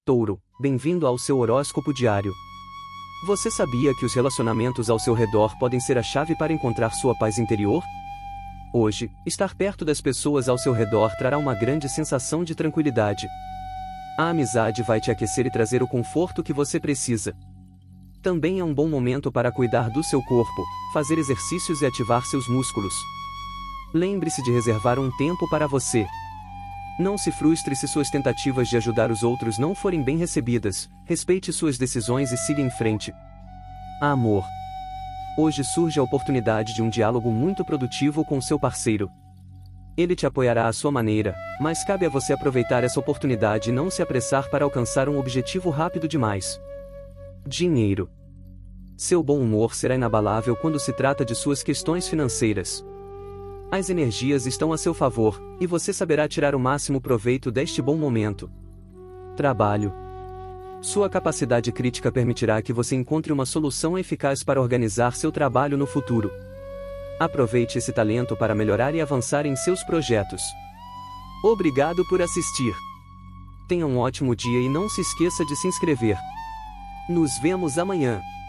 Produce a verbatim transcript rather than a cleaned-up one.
Touro, bem-vindo ao seu horóscopo diário. Você sabia que os relacionamentos ao seu redor podem ser a chave para encontrar sua paz interior? Hoje, estar perto das pessoas ao seu redor trará uma grande sensação de tranquilidade. A amizade vai te aquecer e trazer o conforto que você precisa. Também é um bom momento para cuidar do seu corpo, fazer exercícios e ativar seus músculos. Lembre-se de reservar um tempo para você. Não se frustre se suas tentativas de ajudar os outros não forem bem recebidas, respeite suas decisões e siga em frente. Amor. Hoje surge a oportunidade de um diálogo muito produtivo com seu parceiro. Ele te apoiará à sua maneira, mas cabe a você aproveitar essa oportunidade e não se apressar para alcançar um objetivo rápido demais. Dinheiro. Seu bom humor será inabalável quando se trata de suas questões financeiras. As energias estão a seu favor, e você saberá tirar o máximo proveito deste bom momento. Trabalho. Sua capacidade crítica permitirá que você encontre uma solução eficaz para organizar seu trabalho no futuro. Aproveite esse talento para melhorar e avançar em seus projetos. Obrigado por assistir. Tenha um ótimo dia e não se esqueça de se inscrever. Nos vemos amanhã.